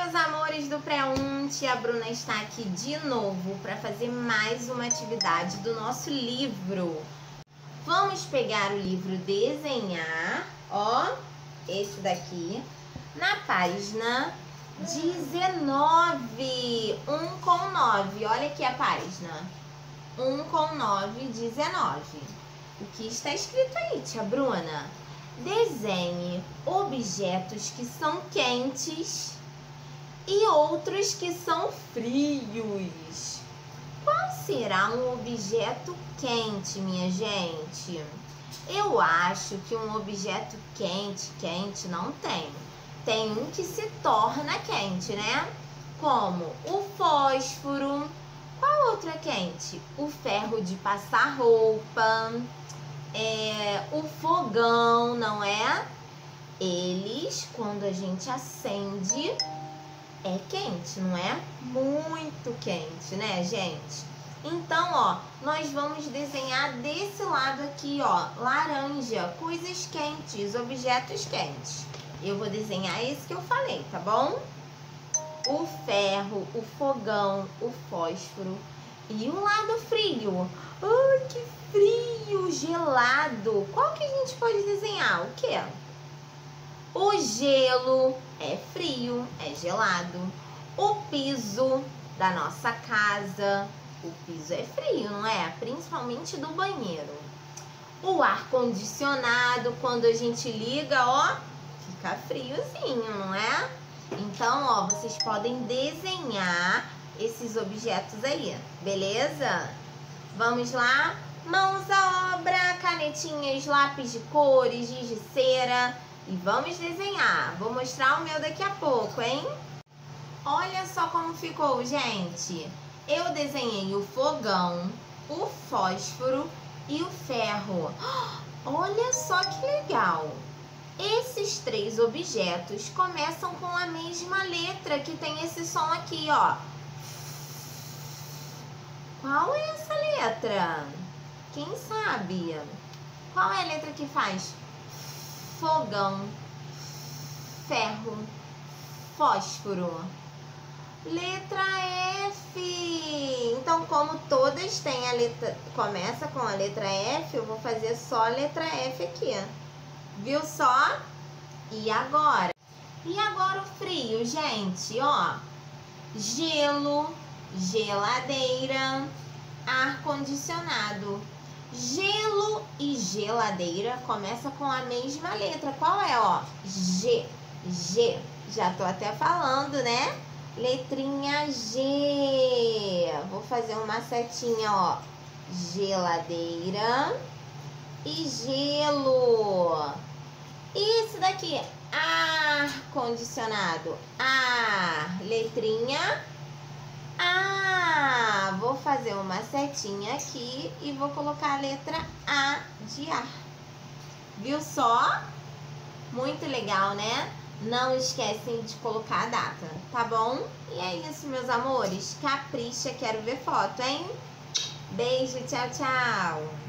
meus amores do Pré-1, tia Bruna está aqui de novo para fazer mais uma atividade do nosso livro. Vamos pegar o livro Desenhar, ó, esse daqui, na página 19, 1 com 9, olha aqui a página, 1 com 9, 19. O que está escrito aí, tia Bruna? Desenhe objetos que são quentes e outros que são frios. Qual será um objeto quente, minha gente? Eu acho que um objeto quente não tem. Tem um que se torna quente, né? Como o fósforo. Qual outro é quente? O ferro de passar roupa. O fogão, não é? Eles, quando a gente acende, é quente, não é? Muito quente, né, gente? Então, ó, nós vamos desenhar desse lado aqui, ó, laranja, coisas quentes, objetos quentes. Eu vou desenhar esse que eu falei, tá bom? O ferro, o fogão, o fósforo e um lado frio. Ai, que frio, gelado. Qual que a gente pode desenhar? O quê? O gelo é frio, é gelado. O piso da nossa casa, o piso é frio, não é? Principalmente do banheiro. O ar-condicionado, quando a gente liga, ó, fica friozinho, não é? Então, ó, vocês podem desenhar esses objetos aí, beleza? Vamos lá? Mãos à obra, canetinhas, lápis de cores, giz de cera e vamos desenhar. Vou mostrar o meu daqui a pouco, hein? Olha só como ficou, gente. Eu desenhei o fogão, o fósforo e o ferro. Olha só que legal! Esses três objetos começam com a mesma letra, que tem esse som aqui, ó. Qual é essa letra? Quem sabe? Qual é a letra que faz fogão, ferro, fósforo? Letra F. Então, como todas têm a letra, começa com a letra F, eu vou fazer só a letra F aqui. Viu só? E agora? E agora o frio, gente, ó. Gelo, geladeira, ar-condicionado. Gelo e geladeira começa com a mesma letra. Qual é, ó? G. G. Já tô até falando, né? Letrinha G. Vou fazer uma setinha, ó. Geladeira e gelo. E esse daqui, ar-condicionado. Ar, letrinha A. Vou fazer uma setinha aqui e vou colocar a letra A de ar. Viu só? Muito legal, né? Não esquecem de colocar a data, tá bom? E é isso, meus amores. Capricha, quero ver foto, hein? Beijo, tchau, tchau.